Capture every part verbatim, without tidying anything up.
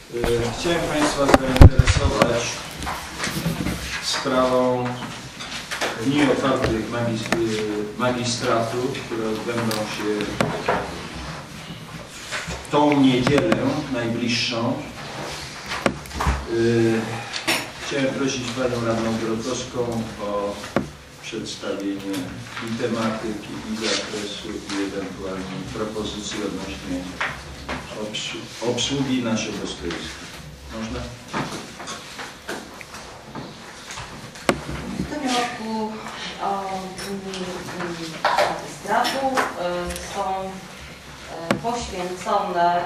Chciałem Państwa zainteresować sprawą Dni Otwartych Magistratu, które odbędą się w tą niedzielę najbliższą. Chciałem prosić Panią Radną Grotowską o przedstawienie i tematyki, i zakresu, i ewentualnie propozycji odnośnie obsługi naszego stoiska. Można? W tym roku Dni Magistratu są poświęcone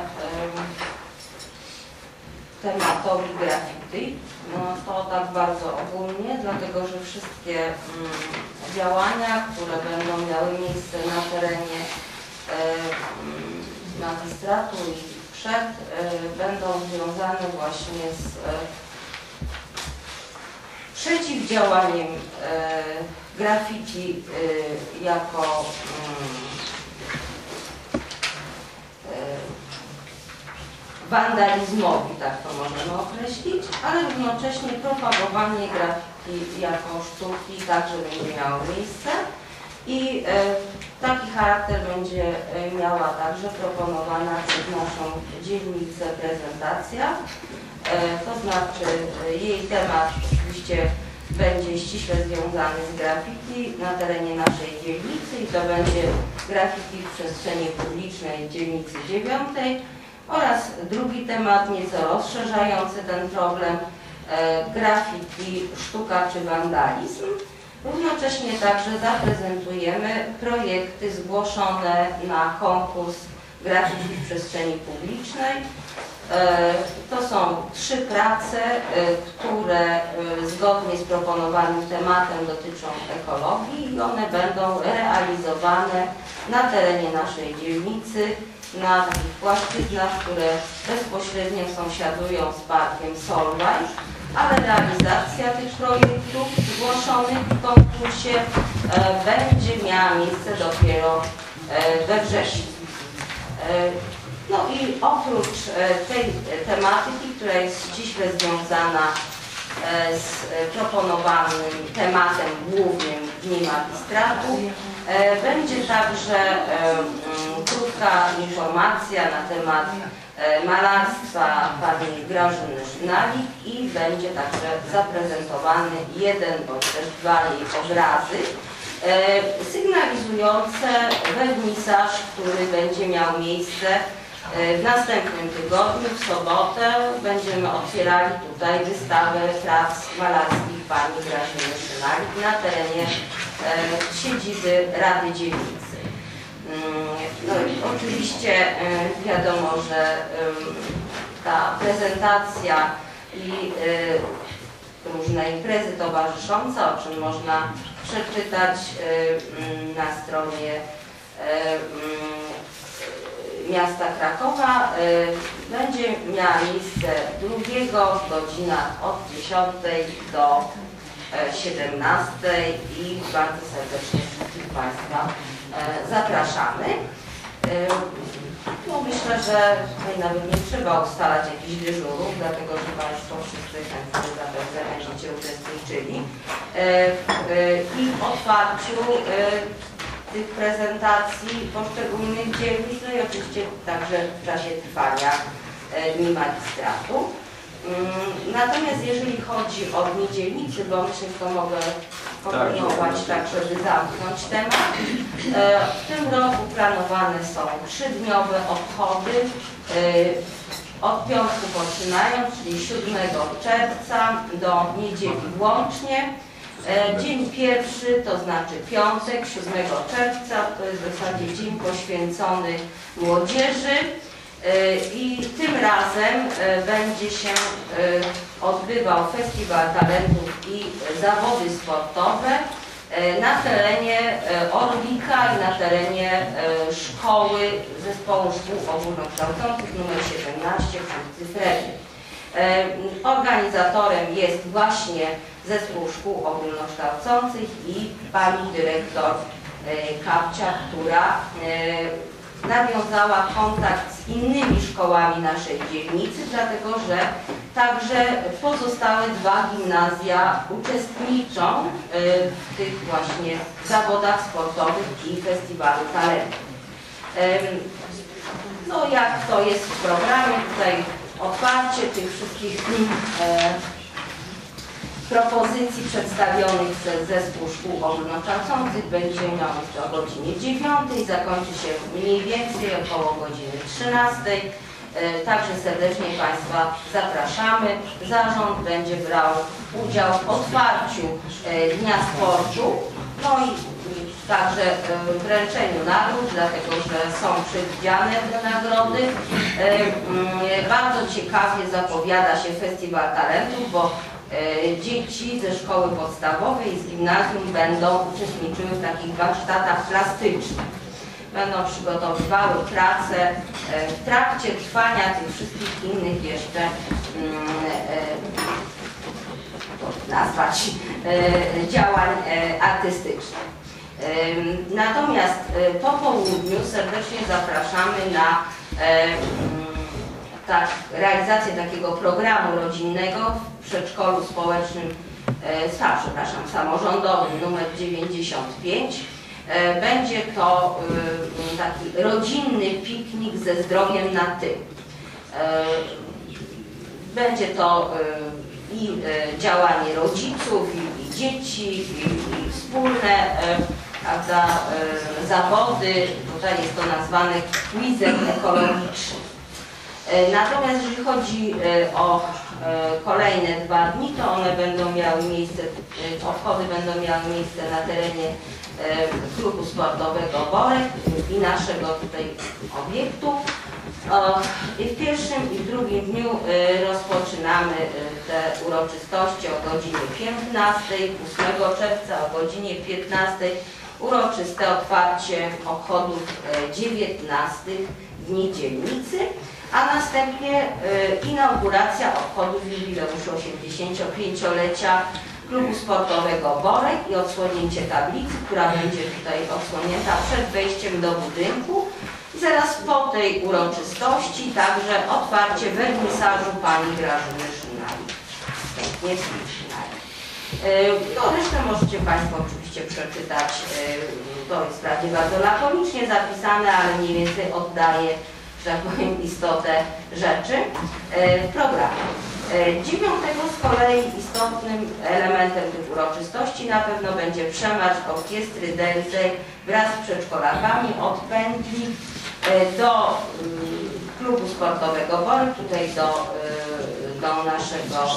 tematowi graffiti. No to tak bardzo ogólnie, dlatego że wszystkie mm, działania, które będą miały miejsce na terenie mm, magistratu i przed, y, będą związane właśnie z y, przeciwdziałaniem y, graffiti y, jako y, y, wandalizmowi, tak to możemy określić, ale równocześnie propagowanie grafiki jako sztuki także będzie miało miejsce i e, taki charakter będzie miała także proponowana przez naszą dzielnicę prezentacja, e, to znaczy jej temat oczywiście będzie ściśle związany z graffiti na terenie naszej dzielnicy i to będzie graffiti w przestrzeni publicznej dzielnicy dziewiątej. Oraz drugi temat, nieco rozszerzający ten problem, e, graffiti, sztuka czy wandalizm. Równocześnie także zaprezentujemy projekty zgłoszone na konkurs graffiti w przestrzeni publicznej. E, to są trzy prace, e, które e, zgodnie z proponowanym tematem dotyczą ekologii i one będą realizowane na terenie naszej dzielnicy, na takich płaszczyznach, które bezpośrednio sąsiadują z parkiem Solwaj, ale realizacja tych projektów zgłoszonych w konkursie e, będzie miała miejsce dopiero e, we wrześniu. E, no i oprócz e, tej tematyki, która jest ściśle związana e, z proponowanym tematem głównym Dni Magistratu, E, będzie także e, m, krótka informacja na temat e, malarstwa pani Grażyny Szynalik i będzie także zaprezentowany jeden bądź też dwa jej obrazy e, sygnalizujące wernisaż, który będzie miał miejsce e, w następnym tygodniu, w sobotę. Będziemy otwierali tutaj wystawę prac malarskich pani Grażyny Szynalik na terenie E, siedziby Rady Dzielnicy. No i oczywiście e, wiadomo, że e, ta prezentacja i e, różne imprezy towarzyszące, o czym można przeczytać e, na stronie e, miasta Krakowa, e, będzie miała miejsce drugiego w godzinach od dziesiątej do siedemnastej i bardzo serdecznie wszystkich Państwa e, zapraszamy. E, no myślę, że tutaj nawet nie trzeba ustalać jakichś dyżurów, dlatego że Państwo wszyscy chętnie zapewne będziecie uczestniczyli e, e, i w otwarciu e, tych prezentacji poszczególnych dzielnic, no i oczywiście także w czasie trwania e, Dni Magistratu. Natomiast jeżeli chodzi o Dni Dzielnicy, bo myślę, że to mogę kontynuować tak, żeby zamknąć temat. W tym roku planowane są trzydniowe obchody, od piątku poczynając, czyli siódmego czerwca do niedzieli łącznie. Dzień pierwszy, to znaczy piątek, siódmego czerwca, to jest w zasadzie dzień poświęcony młodzieży. I tym razem będzie się odbywał Festiwal Talentów i zawody sportowe na terenie Orlika i na terenie szkoły Zespołu Szkół Ogólnokształcących nr siedemnaście przy Cyfrewie. Organizatorem jest właśnie Zespół Szkół Ogólnokształcących i pani dyrektor Kapcia, która nawiązała kontakt z innymi szkołami naszej dzielnicy, dlatego że także pozostałe dwa gimnazja uczestniczą w tych właśnie zawodach sportowych i festiwalu talentów. No jak to jest w programie, tutaj otwarcie tych wszystkich e, propozycji przedstawionych przez Zespół Szkół Ogólnokształcących będzie miał o godzinie dziewiątej, zakończy się mniej więcej około godziny trzynastej. E, także serdecznie Państwa zapraszamy. Zarząd będzie brał udział w otwarciu e, Dnia Sportu, no i także w wręczeniu nagród, dlatego że są przewidziane te nagrody. Bardzo ciekawie zapowiada się Festiwal Talentów, bo dzieci ze szkoły podstawowej i z gimnazjum będą uczestniczyły w takich warsztatach plastycznych. Będą przygotowywały pracę w trakcie trwania tych wszystkich innych jeszcze nazwać działań artystycznych. Natomiast po południu serdecznie zapraszamy na tak, realizację takiego programu rodzinnego w przedszkolu społecznym, a, przepraszam, samorządowym numer dziewięćdziesiąt pięć. Będzie to taki rodzinny piknik ze zdrowiem na ty. Będzie to i działanie rodziców, i, i dzieci, i, i wspólne prawda, zawody, tutaj jest to nazwane quizem ekologicznym. Natomiast jeżeli chodzi o kolejne dwa dni, to one będą miały miejsce, obchody będą miały miejsce na terenie klubu sportowego Borek i naszego tutaj obiektu. I w pierwszym i w drugim dniu rozpoczynamy te uroczystości o godzinie piętnastej, ósmego czerwca o godzinie piętnastej, uroczyste otwarcie obchodów dziewiętnastych Dni Dzielnicy, a następnie inauguracja obchodów jubileuszu osiemdziesięciopięciolecia klubu sportowego Borek i odsłonięcie tablicy, która będzie tutaj odsłonięta przed wejściem do budynku. I zaraz po tej uroczystości także otwarcie wernisażu pani Grażyny Szynali. Pięknie Szynali. No resztę możecie Państwo oczywiście przeczytać. To jest wprawdzie bardzo lakonicznie zapisane, ale mniej więcej oddaje, że tak powiem, istotę rzeczy w programie. dziewiątego z kolei istotnym elementem tych uroczystości na pewno będzie przemarsz orkiestry dętej wraz z przedszkolakami od pętli do klubu sportowego Borek, tutaj do, do naszego,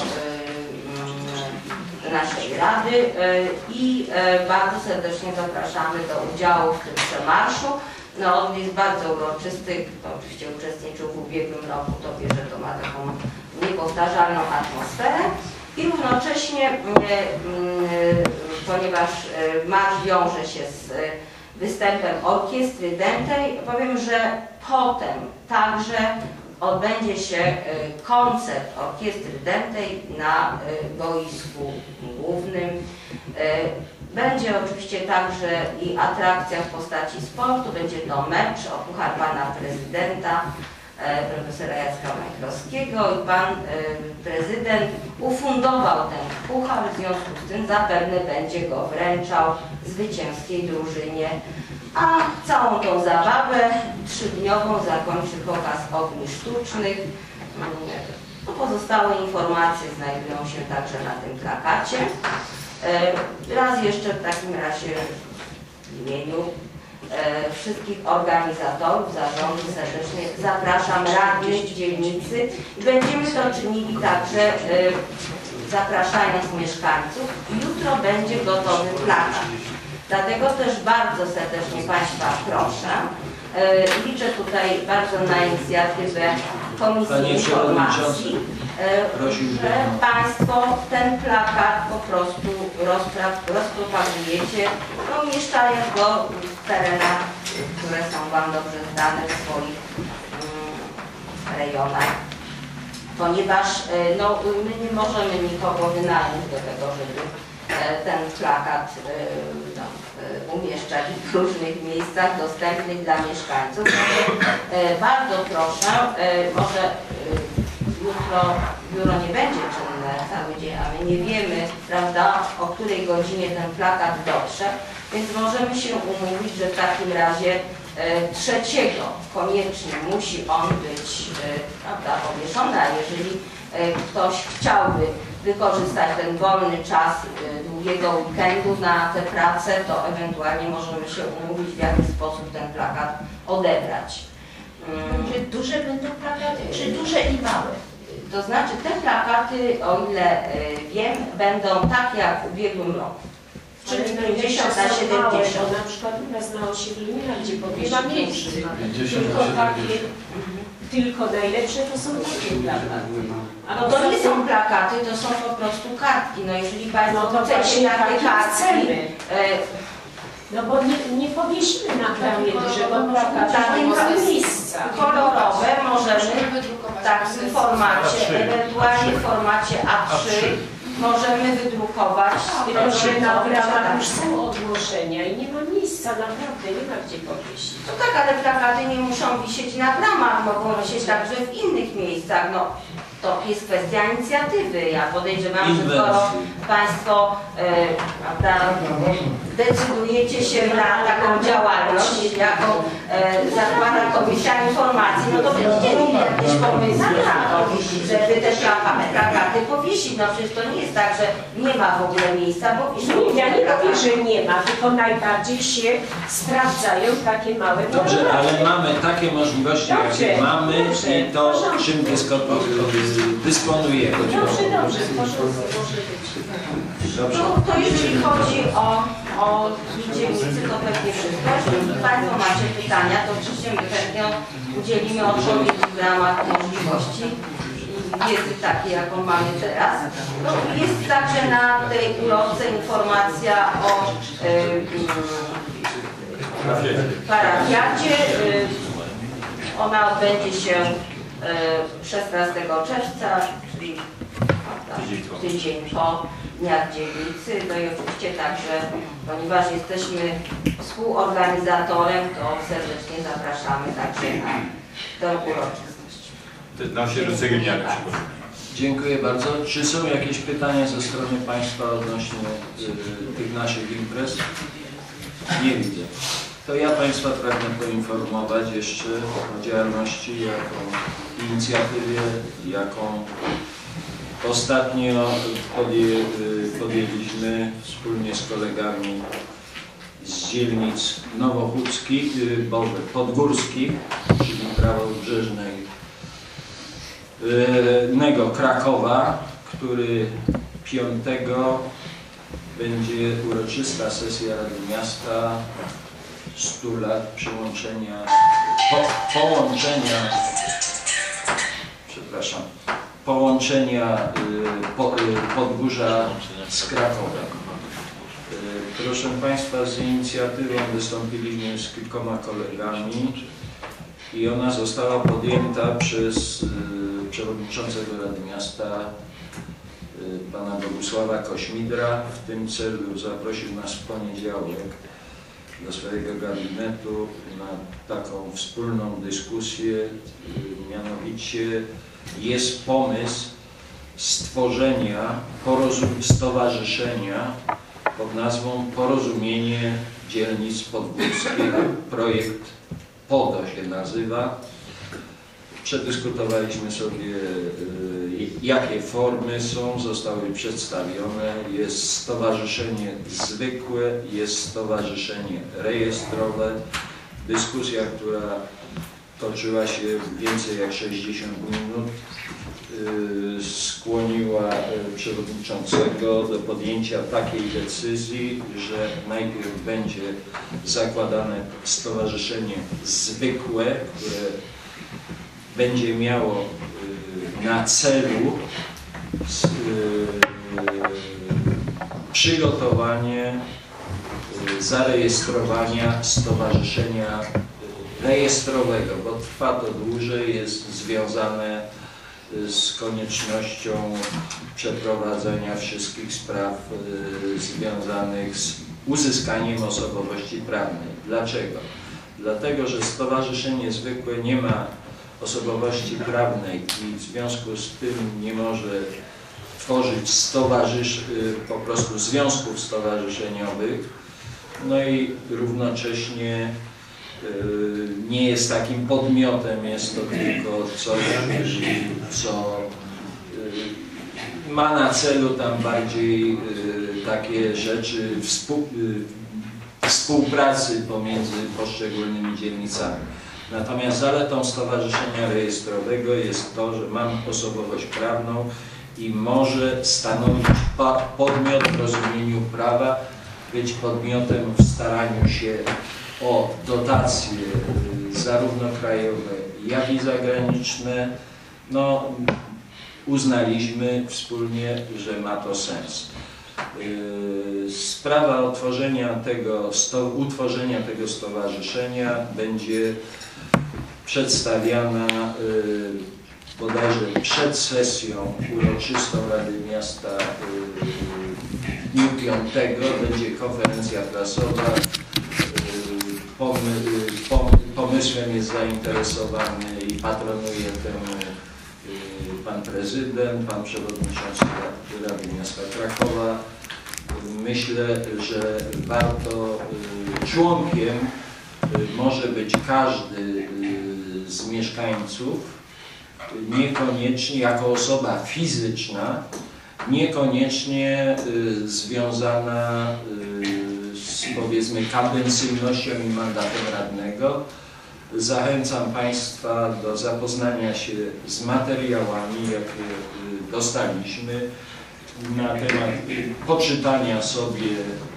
naszej rady i bardzo serdecznie zapraszamy do udziału w tym przemarszu. No, on jest bardzo uroczysty, kto oczywiście uczestniczył w ubiegłym roku, to wie, że to ma taką niepowtarzalną atmosferę i równocześnie, ponieważ marsz wiąże się z występem orkiestry dętej, powiem, że potem także odbędzie się koncert orkiestry dętej na boisku głównym. Będzie oczywiście także i atrakcja w postaci sportu, będzie to mecz o puchar pana prezydenta, profesora Jacka Majchrowskiego i pan prezydent ufundował ten puchar, w związku z tym zapewne będzie go wręczał zwycięskiej drużynie, a całą tą zabawę trzydniową zakończy pokaz ogni sztucznych. No, pozostałe informacje znajdują się także na tym plakacie. Raz jeszcze w takim razie w imieniu e, wszystkich organizatorów zarządu serdecznie zapraszam radnych dzielnicy i będziemy to czynili także e, zapraszając mieszkańców. Jutro będzie gotowy plakat. Dlatego też bardzo serdecznie Państwa proszę. E, liczę tutaj bardzo na inicjatywę Komisji Informacji, e, że Państwo ten plakat po prostu rozpropagujecie, no, umieszczając go w terenach, które są Wam dobrze znane w swoich mm, rejonach. Ponieważ no, my nie możemy nikogo wynająć do tego, żeby ten plakat no, umieszczać w różnych miejscach dostępnych dla mieszkańców. Bardzo proszę, może jutro biuro nie będzie czynne cały dzień, a my nie wiemy, prawda, o której godzinie ten plakat dotrze, więc możemy się umówić, że w takim razie trzeciego koniecznie musi on być, prawda, powieszony, a jeżeli ktoś chciałby wykorzystać ten wolny czas długiego weekendu na tę pracę, to ewentualnie możemy się umówić, w jaki sposób ten plakat odebrać. Czy duże będą plakaty, czy duże i małe? To znaczy te plakaty, o ile wiem, będą takie jak w ubiegłym roku. Czyli pięćdziesiąt na siedemdziesiąt. Na przykład u nas na osiedlu nie ma gdzie Nie powiesić. ma miejsca. Tylko takie, tylko najlepsze to są takie plakaty. A no to nie są plakaty, to są po prostu kartki. No jeżeli Państwo No to chcecie właśnie takie takie kartki, chcemy. e, No bo nie, nie powiesimy na klamie dużego plakatu, takie nie ma miejsca. kolorowe możemy tak w formacie, ewentualnie w formacie A trzy możemy wydrukować. Tylko, że na bramach już są ogłoszenia i nie ma miejsca, naprawdę nie ma gdzie powiesić. No tak, ale plakaty nie muszą wisieć na bramach, mogą wisieć także w innych miejscach. No, to jest kwestia inicjatywy. Ja podejrzewam, że skoro Państwo e, prawda, decydujecie się na taką działalność, jaką e, zakłada Komisja Informacji, no to będziecie mieli jakieś pomysły na to, żeby te plakaty powiesić. No przecież to nie jest tak, że nie ma w ogóle miejsca, bo wiszą. Ja nie mówię, że nie ma, tylko najbardziej się sprawdzają takie małe plakaty. Dobrze, ale mamy takie możliwości, Dobrze, jakie mamy dobrze, i to, w porządku. czym dysponujemy. Dobrze, dobrze, w porządku, może być. Dobrze. No, to jeżeli chodzi o, o dzielnicy, to pewnie wszystko. Jeżeli Państwo macie pytania, to oczywiście my chętnie udzielimy odpowiedzi w ramach możliwości i wiedzy takiej, jaką mamy teraz. No, jest także na tej ulotce informacja o y, y, parafiacie. Y, ona odbędzie się szesnastego czerwca, czyli tydzień po Dniach Dzielnicy. No i oczywiście także, ponieważ jesteśmy współorganizatorem, to serdecznie zapraszamy także na tę uroczystość. Na osiedlu Cegielniany. Dziękuję bardzo. Czy są jakieś pytania ze strony Państwa odnośnie y, tych naszych imprez? Nie widzę. To ja Państwa pragnę poinformować jeszcze o działalności, jaką inicjatywie, jaką ostatnio podję, podjęliśmy wspólnie z kolegami z dzielnic nowochódzkich, boże, podgórskich, czyli prawobrzeżnej nego Krakowa, który piątego będzie uroczysta sesja Rady Miasta, stu lat przyłączenia, po, połączenia, przepraszam, połączenia y, po, y, Podgórza z Krakowem. Y, proszę Państwa, z inicjatywą wystąpiliśmy z kilkoma kolegami i ona została podjęta przez y, przewodniczącego Rady Miasta y, pana Bogusława Kośmidra. W tym celu zaprosił nas w poniedziałek do swojego gabinetu na taką wspólną dyskusję, mianowicie jest pomysł stworzenia stowarzyszenia pod nazwą Porozumienie Dzielnic Podgórskich. Projekt PODO się nazywa. Przedyskutowaliśmy sobie, jakie formy są, zostały przedstawione. Jest stowarzyszenie zwykłe, jest stowarzyszenie rejestrowe. Dyskusja, która toczyła się więcej jak sześćdziesiąt minut, skłoniła przewodniczącego do podjęcia takiej decyzji, że najpierw będzie zakładane stowarzyszenie zwykłe, które będzie miało na celu przygotowanie zarejestrowania stowarzyszenia rejestrowego, bo trwa to dłużej, jest związane z koniecznością przeprowadzenia wszystkich spraw związanych z uzyskaniem osobowości prawnej. Dlaczego? Dlatego, że stowarzyszenie zwykłe nie ma osobowości prawnej i w związku z tym nie może tworzyć stowarzysz, po prostu związków stowarzyszeniowych, no i równocześnie nie jest takim podmiotem, jest to tylko coś, co ma na celu tam bardziej takie rzeczy współ, współpracy pomiędzy poszczególnymi dzielnicami. Natomiast zaletą stowarzyszenia rejestrowego jest to, że mam osobowość prawną i może stanowić podmiot w rozumieniu prawa, być podmiotem w staraniu się o dotacje zarówno krajowe, jak i zagraniczne. No, uznaliśmy wspólnie, że ma to sens. Sprawa utworzenia tego, utworzenia tego stowarzyszenia będzie przedstawiana bodajże przed sesją uroczystą Rady Miasta w dniu piątego. Będzie konferencja prasowa. Pomy, pom, pomysłem jest zainteresowany i patronuje temu pan prezydent, pan przewodniczący Rady Miasta Krakowa. Myślę, że warto, członkiem może być każdy z mieszkańców, niekoniecznie jako osoba fizyczna, niekoniecznie związana z, powiedzmy, kadencyjnością i mandatem radnego. Zachęcam Państwa do zapoznania się z materiałami, jakie dostaliśmy, na temat poczytania sobie,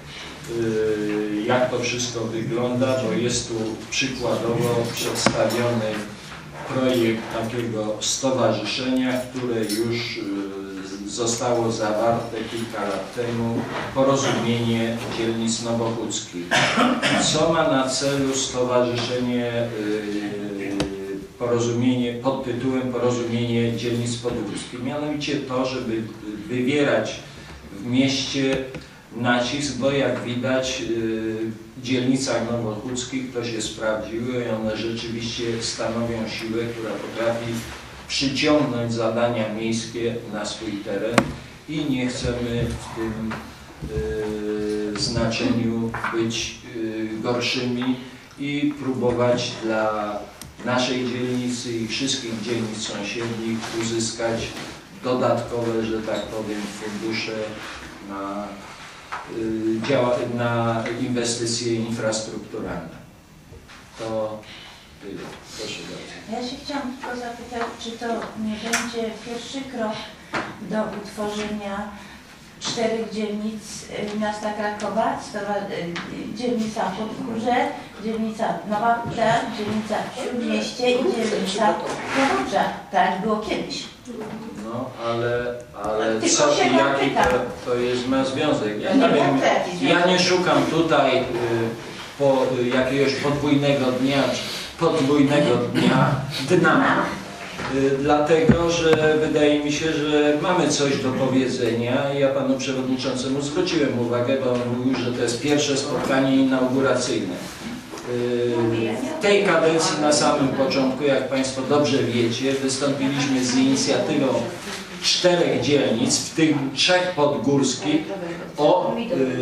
jak to wszystko wygląda, bo jest tu przykładowo przedstawiony projekt takiego stowarzyszenia, które już zostało zawarte kilka lat temu, porozumienie dzielnic nowochódzkich. Co ma na celu stowarzyszenie, porozumienie pod tytułem Porozumienie Dzielnic Podgórskich? Mianowicie to, żeby wywierać w mieście nacisk, bo jak widać w dzielnicach nowochódzkich to się sprawdziły i one rzeczywiście stanowią siłę, która potrafi przyciągnąć zadania miejskie na swój teren i nie chcemy w tym y, znaczeniu być y, gorszymi i próbować dla naszej dzielnicy i wszystkich dzielnic sąsiednich uzyskać dodatkowe, że tak powiem, fundusze na, y, działa, na inwestycje infrastrukturalne. To tyle. Proszę bardzo. Ja się chciałam tylko zapytać, czy to nie będzie pierwszy krok do utworzenia czterech dzielnic miasta Krakowa, dzielnica Podgórze, dzielnica Nowa Huta, dzielnica Śródmieście i dzielnica Nowobrza. Tak było kiedyś. No, ale, ale co i jaki to, to jest ma związek? Ja nie wiem, ja nie szukam tutaj y, po, y, jakiegoś podwójnego dnia, podwójnego dnia, dna. Y, dlatego, że wydaje mi się, że mamy coś do powiedzenia. Ja panu przewodniczącemu zwróciłem uwagę, bo on mówił, że to jest pierwsze spotkanie inauguracyjne. Y, w tej kadencji na samym początku, jak państwo dobrze wiecie, wystąpiliśmy z inicjatywą czterech dzielnic, w tym trzech podgórskich, o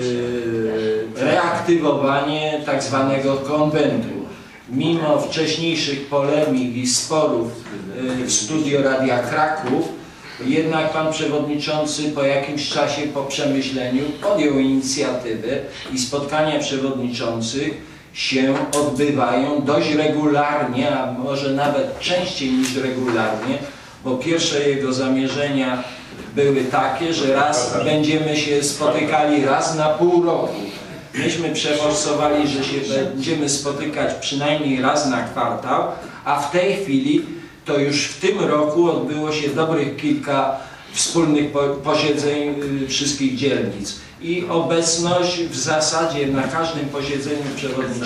y, reaktywowanie tak zwanego konwentu. Mimo wcześniejszych polemik i sporów w Studio Radia Kraków, jednak pan przewodniczący po jakimś czasie, po przemyśleniu, podjął inicjatywę i spotkania przewodniczących się odbywają dość regularnie, a może nawet częściej niż regularnie, bo pierwsze jego zamierzenia były takie, że raz będziemy się spotykali raz na pół roku. Myśmy przeforsowali, że się będziemy spotykać przynajmniej raz na kwartał, a w tej chwili to już w tym roku odbyło się dobrych kilka wspólnych posiedzeń wszystkich dzielnic. I obecność w zasadzie na każdym posiedzeniu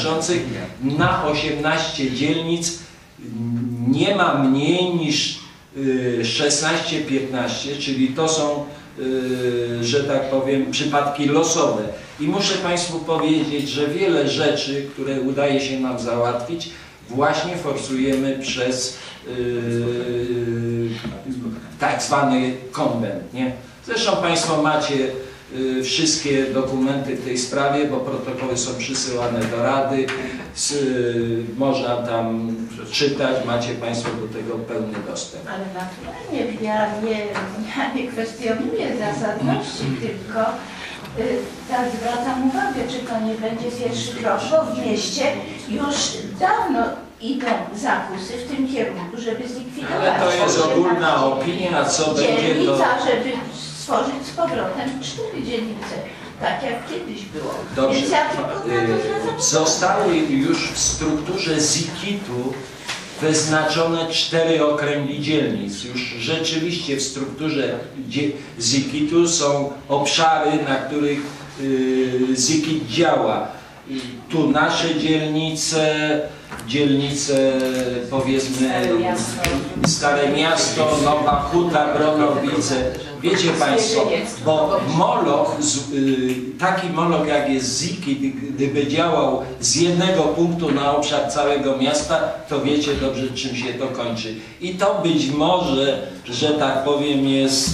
przewodniczących na osiemnaście dzielnic nie ma mniej niż szesnaście piętnaście, czyli to są, że tak powiem, przypadki losowe. I muszę Państwu powiedzieć, że wiele rzeczy, które udaje się nam załatwić, właśnie forsujemy przez yy, tak zwany konwent, nie? Zresztą Państwo macie yy, wszystkie dokumenty w tej sprawie, bo protokoły są przysyłane do Rady, z, yy, można tam czytać, macie Państwo do tego pełny dostęp. Ale naturalnie ja nie, ja nie kwestionuję zasadności, tylko y, tak zwracam uwagę, czy to nie będzie pierwszy krok, bo w mieście już dawno idą zakusy w tym kierunku, żeby zlikwidować. Ale to jest ogólna opinia, co będzie to... Dzielnica, żeby stworzyć z powrotem cztery dzielnice, tak jak kiedyś było. Dobrze. Więc ja tylko na to zwracam Zostały już w strukturze zikitu wyznaczone cztery okręgi dzielnic. Już rzeczywiście w strukturze zikitu są obszary, na których yy, zikit działa. Tu nasze dzielnice, dzielnice powiedzmy Stare Miasto. Stare Miasto, Nowa Huta, Bronowice. Wiecie Państwo, bo moloch, taki moloch jak jest zikit, gdyby działał z jednego punktu na obszar całego miasta, to wiecie dobrze, czym się to kończy. I to być może, że tak powiem, jest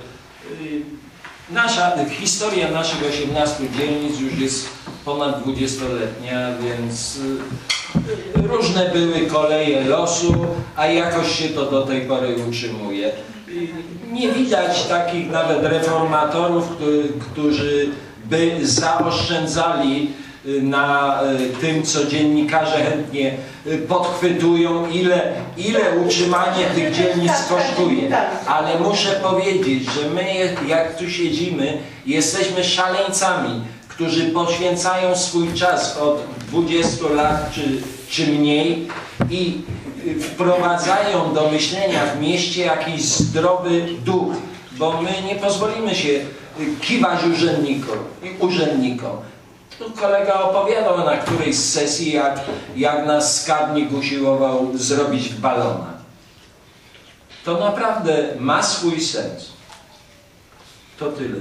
nasza historia naszych osiemnastu dzielnic już jest ponad dwudziestoletnia, więc różne były koleje losu, a jakoś się to do tej pory utrzymuje. Nie widać takich nawet reformatorów, którzy by zaoszczędzali na tym, co dziennikarze chętnie podchwytują, ile, ile utrzymanie tych dzielnic kosztuje. Ale muszę powiedzieć, że my, jak tu siedzimy, jesteśmy szaleńcami, którzy poświęcają swój czas od dwudziestu lat czy, czy mniej i wprowadzają do myślenia w mieście jakiś zdrowy duch, bo my nie pozwolimy się kiwać urzędnikom. urzędnikom. Tu kolega opowiadał na którejś z sesji, jak, jak nas skarbnik usiłował zrobić w balona. To naprawdę ma swój sens. To tyle.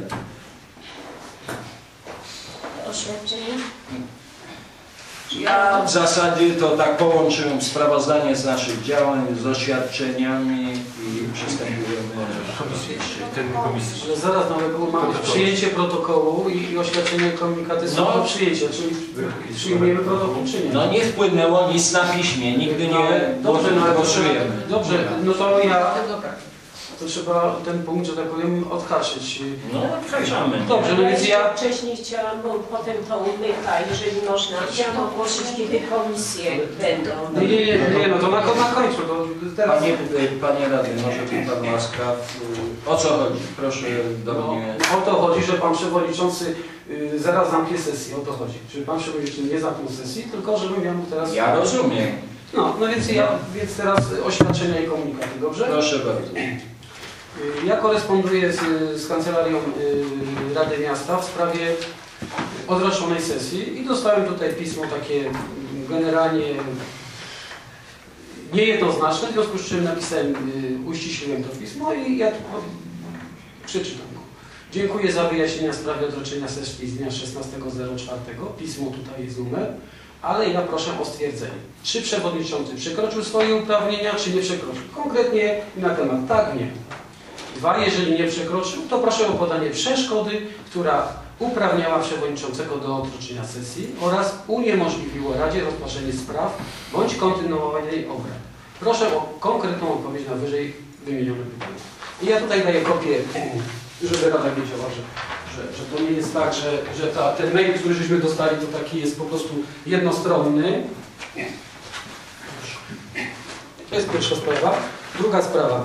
Oświadczenie? Ja w zasadzie to tak połączyłem sprawozdanie z naszych działań z oświadczeniami i przystępujemy Ten komisji. Że zaraz nowego mamy przyjęcie protokołu i oświadczenie komunikaty są No. do przyjęcia, czyli przyjmujemy protokół czy nie? No nie wpłynęło nic na piśmie, nigdy nie Dobrze, no ale to trzeba, głosujemy. dobrze, no to ja, to trzeba ten punkt, że tak powiem, odhaczyć. No, przepraszamy. Dobrze, no więc ja, Wcześniej chciałam, bo potem to umyka, jeżeli można. Chciałam ogłosić, kiedy komisje będą. nie, nie, nie, nie, no to na, na końcu, to teraz. Panie, panie radny, może tu pan łaskaw. O co chodzi? Proszę do No, mnie. o to chodzi, że pan przewodniczący y, zaraz zamknie sesję, o to chodzi. Czyli pan przewodniczący nie zamknął sesji, tylko żebym ja mógł teraz... Ja rozumiem. No, no więc ja, więc teraz oświadczenia i komunikaty, dobrze? Proszę bardzo. Ja koresponduję z, z Kancelarią y, Rady Miasta w sprawie odroczonej sesji i dostałem tutaj pismo takie generalnie niejednoznaczne, w związku z czym napisałem, y, uściśliłem to pismo i ja tu przeczytam go. Dziękuję za wyjaśnienia w sprawie odroczenia sesji z dnia szesnastego czwartego. Pismo tutaj jest numer, ale ja proszę o stwierdzenie, czy przewodniczący przekroczył swoje uprawnienia, czy nie przekroczył. Konkretnie na temat tak, nie. Dwa, jeżeli nie przekroczył, to proszę o podanie przeszkody, która uprawniała przewodniczącego do odroczenia sesji oraz uniemożliwiło Radzie rozpatrzenie spraw bądź kontynuowanie obrad. Proszę o konkretną odpowiedź na wyżej wymienione pytania. I ja tutaj daję kopię, żeby Rada wiedziała, że, że, że to nie jest tak, że, że ta, ten mail, który żeśmy dostali, to taki jest po prostu jednostronny. To jest pierwsza sprawa. Druga sprawa.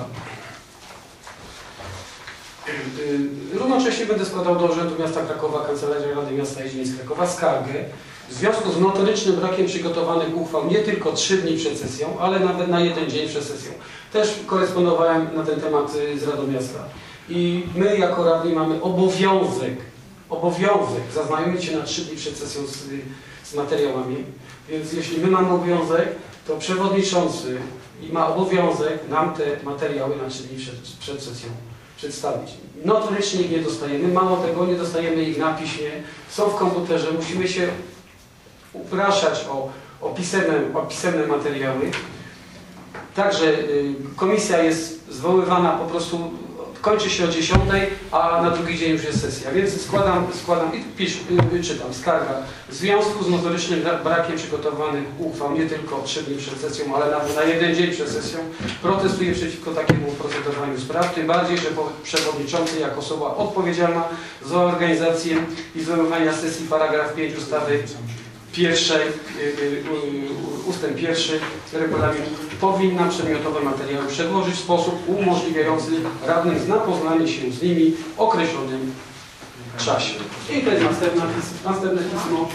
Równocześnie będę składał do Urzędu Miasta Krakowa, Kancelarii Rady Miasta i Dzielnic Krakowa skargę w związku z notorycznym brakiem przygotowanych uchwał nie tylko trzy dni przed sesją, ale nawet na jeden dzień przed sesją. Też korespondowałem na ten temat z Radą Miasta. I my jako radni mamy obowiązek, obowiązek zaznajomić się na trzy dni przed sesją z, z materiałami. Więc jeśli my mamy obowiązek, to przewodniczący i ma obowiązek nam te materiały na trzy dni przed, przed sesją przedstawić. Notorycznie ich nie dostajemy, mało tego, nie dostajemy ich na piśmie, są w komputerze, musimy się upraszać o, o, pisemne, o pisemne materiały. Także y, komisja jest zwoływana po prostu, kończy się o dziesiątej, a na drugi dzień już jest sesja. Więc składam, składam i pisz, y, czytam, skarga. W związku z notorycznym brakiem przygotowanych uchwał, nie tylko trzy dni przed sesją, ale nawet na jeden dzień przed sesją, protestuję przeciwko takiemu procedowaniu spraw, tym bardziej, że przewodniczący jako osoba odpowiedzialna za organizację i zwoływania sesji, paragraf pięć ustawy pierwszej, ustęp pierwszy regulaminu, powinna przedmiotowe materiały przedłożyć w sposób umożliwiający radnym zapoznanie się z nimi w określonym czasie. I to jest następne, następne pismo.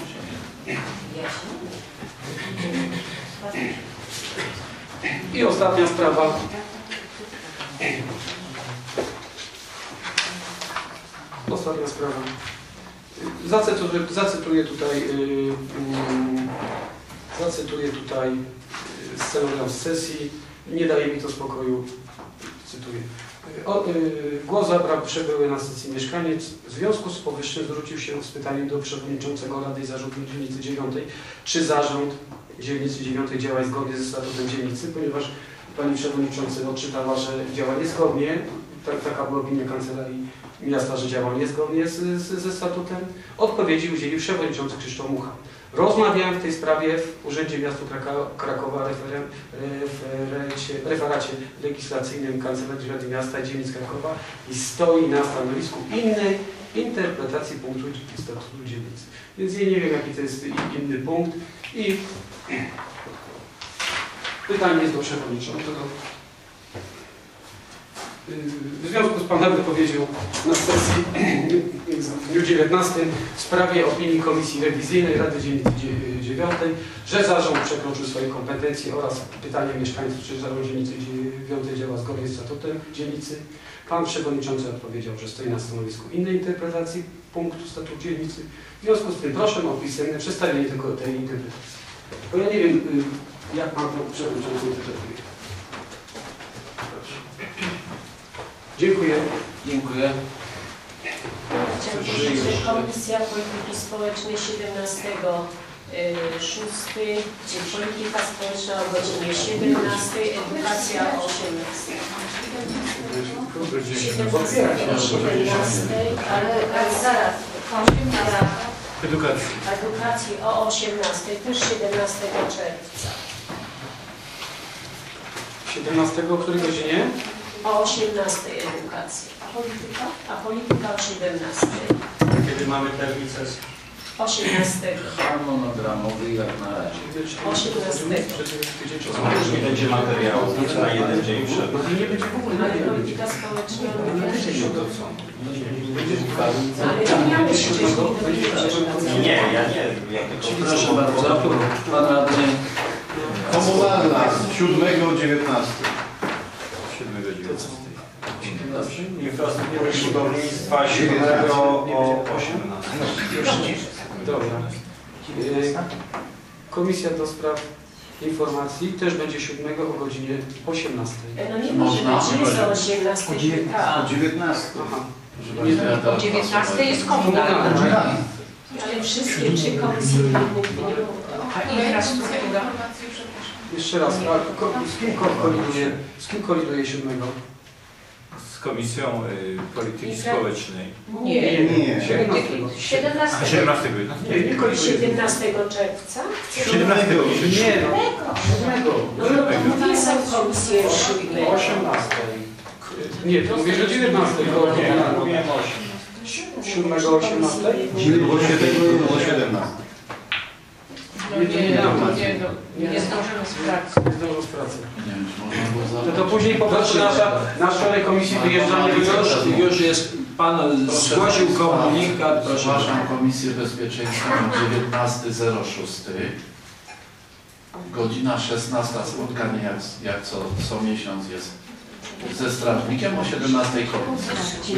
I ostatnia sprawa. Ostatnia sprawa. Zacytuję, zacytuję tutaj, yy, zacytuję tutaj scenogram z sesji. Nie daje mi to spokoju. Cytuję. O, yy, głos zabrał przybyły na sesji mieszkaniec. W związku z powyższym zwrócił się z pytaniem do przewodniczącego Rady i Zarządu Dzielnicy dziewiątej, czy zarząd Dzielnicy dziewiątej działa zgodnie ze statutem dzielnicy, ponieważ pani przewodnicząca odczytała, że działa niezgodnie. Tak, taka była opinia Kancelarii Miasta, że działa niezgodnie z, z, ze statutem. Odpowiedzi udzielił przewodniczący Krzysztof Mucha. Rozmawiałem w tej sprawie w Urzędzie Miasta Kraka, Krakowa, referen, referacie, referacie legislacyjnym Kancelarii Rady Miasta i Dzielnic Krakowa i stoi na stanowisku innej interpretacji punktu statutu dzielnicy. Więc ja nie wiem, jaki to jest inny punkt. I pytanie jest do przewodniczącego. W związku z Pana wypowiedzią na sesji w dniu dziewiętnastym w sprawie opinii Komisji Rewizyjnej Rady Dzielnicy dziewiątej, że zarząd przekroczył swoje kompetencje oraz pytanie mieszkańców, czy zarząd Dzielnicy dziewiątej działa zgodnie z statutem dzielnicy. Pan Przewodniczący odpowiedział, że stoi na stanowisku innej interpretacji punktu statutu dzielnicy. W związku z tym proszę o pisemne przedstawienie tylko tej interpretacji. Bo ja nie wiem, jak Pan Przewodniczący interpretuje. Dziękuję. Dziękuję. Chciałam powiedzieć, że Komisja Polityki Społecznej siedemnastego szóstego, gdzie polityka społeczna o godzinie siedemnastej, edukacja o osiemnastej. siedemnastego o siedemnastej, Ale, ale zaraz, komisja Edukacji. edukacji o osiemnastej, też siedemnastego czerwca. siedemnastego o której godzinie? O osiemnastej edukacji. A polityka? A polityka o siedemnastej. Kiedy mamy termin sesji? osiemnastego. Harmonogramowy jak na razie. osiemnastego. Nie będzie materiału na jeden dzień przed. Nie będzie w ogóle. Ale polityka społeczna No to co? ale nie miałeś wcześniej, to nie przeszkadza. Nie, ja nie. Ja tylko Proszę bardzo, Pan Radny. Komunalna siódmego dziewiętnastego. siódmego dziewiętnastego. Infrastruktury budownictwa siódmego o osiemnastej. Dobra. Y, Komisja do spraw informacji też będzie siódmego o godzinie osiemnastej. No nie może Można. być, że jest o osiemnastej. O dziewiętnastego. Aha. O dziewiętnastej jest komunalna. Ale wszystkie trzy komisje w jednym dniu. A infrastruktura? Jeszcze raz, a ko, z kim ko, koliduje, z kim koliduje siódmego? Z Komisją y, Polityki Społecznej. Nie. Nie. siedemnastego. A siedemnastego. siedemnastego. Nie, nie koliduje. siedemnastego czerwca? siedemnastego. Nie, no. siódmego. No to nie są komisje siódmej. osiemnastej. Nie, to mówisz o dziewiętnastego. Nie, ja mówiłem o osiemnastej. siódmego o osiemnastej? Było siedemnastego. Nie, nie, nie, nie zdążymy z pracy. Nie zdążę z pracy. Nie wiem, czy można było No zabrać. to później po prostu nasza, nasz członek komisji wyjeżdżanie Już, już jest, Pan zgłosił komunikat, proszę. Zgłaszam Komisję Bezpieczeństwa na dziewiętnastego zero szóstego. Godzina szesnasta, spotkanie jak, jak co, co miesiąc jest ze strażnikiem o siedemnastej komisji.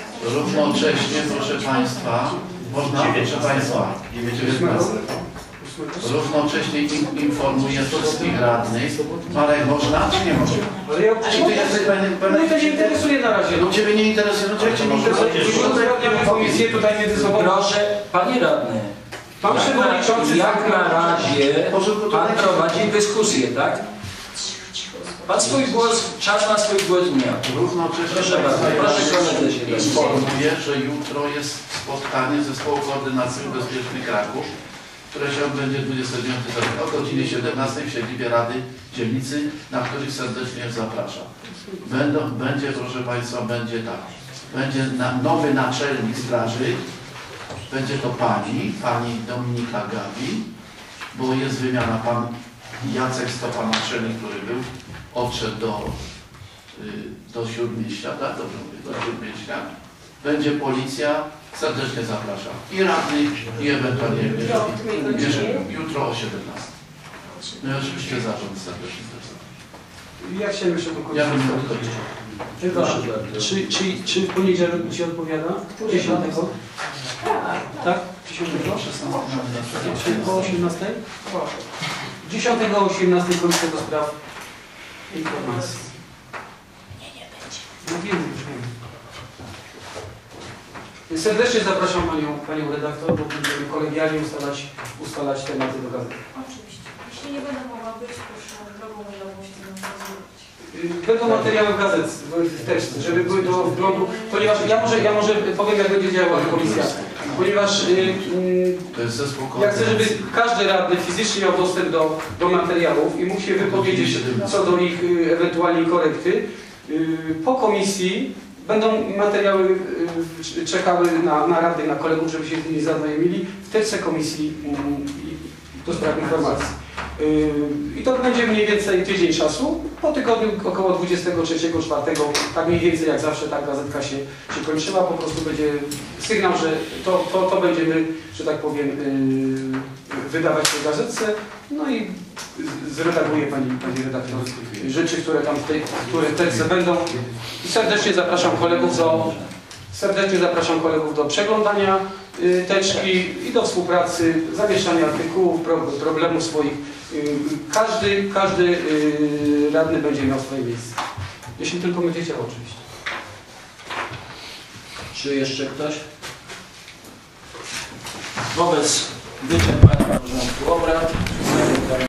Równocześnie, proszę Państwa, można, proszę Państwa, dziewiętnastego. równocześnie in- informuje wszystkich radnych. Marek, można czy nie można? Ale ja, Czy ty jesteś pewien? no to nie interesuje na razie. No No, Ciebie nie interesuje, no Ciebie nie interesuje. Uzgodniamy komisję tutaj między sobą. Proszę, panie radny, Pan jak na, przewodniczący jak na razie Porządku, pan tutaj- prowadzi dyskusję, tak? Pan swój głos, czas na swój głos miał. Równocześnie Proszę bardzo, proszę koledze się dać. informuję, że jutro jest spotkanie zespołu koordynacji ubezpieczeń Kraków, które się odbędzie dwudziestego dziewiątego o godzinie siedemnastej w siedzibie Rady Dzielnicy, na których serdecznie zapraszam. Będą, będzie, proszę Państwa, będzie tak. Będzie na, nowy naczelnik straży. Będzie to pani, pani Dominika Gabi, bo jest wymiana. Pan Jacek Stopa, naczelnik, który był, odszedł do, y, do Śródmieścia, tak? Dobrze mówię, do Śródmieścia. Będzie policja, serdecznie zapraszam. I radny, i ewentualnie bierze jutro o siedemnastej. No i oczywiście zarząd serdecznie też. Ja chciałem jeszcze do Ja bym końca. nie odchodził. Ewa, czy, czy, czy w poniedziałek Ci odpowiada? dziesiątego? Tak? dziesiątego? Czy po osiemnastej? dziesiątego o osiemnastej Komisja do Spraw Informacji. Nie, nie będzie. No wiem, już wiem. Serdecznie zapraszam Panią, Panią redaktor, bo będziemy kolegialnie ustalać, ustalać tematy do gazety. Oczywiście. Jeśli nie będę mogła być, proszę drogą wiadomość to zrobić. Będą materiały gazet, też, żeby były do wglądu, ponieważ ja może, ja może powiem, jak będzie działała komisja, ponieważ yy, To jest zespół ja chcę, żeby koordynacji. każdy radny fizycznie miał dostęp do, do materiałów i mógł się wypowiedzieć co do ich yy, ewentualnej korekty. Yy, po komisji będą materiały yy, czekały na, na radnych, na kolegów, żeby się z nimi zaznajomili w teczce komisji yy, do spraw informacji. I to będzie mniej więcej tydzień czasu. Po tygodniu około dwudziestego trzeciego, czwartego, tak mniej więcej jak zawsze ta gazetka się, się kończyła. Po prostu będzie sygnał, że to, to, to będziemy, że tak powiem, yy, wydawać w tej gazetce. No i zredaguje pani, pani redaktor rzeczy, które tam w tej, które w teczce będą. I serdecznie zapraszam kolegów do, serdecznie zapraszam kolegów do przeglądania yy, teczki i do współpracy, zamieszczania artykułów, pro, problemów swoich. Każdy, każdy yy, radny będzie miał swoje miejsce. Jeśli tylko będzie chciał, oczywiście. Czy jeszcze ktoś? Wobec wyczerpania porządku obrad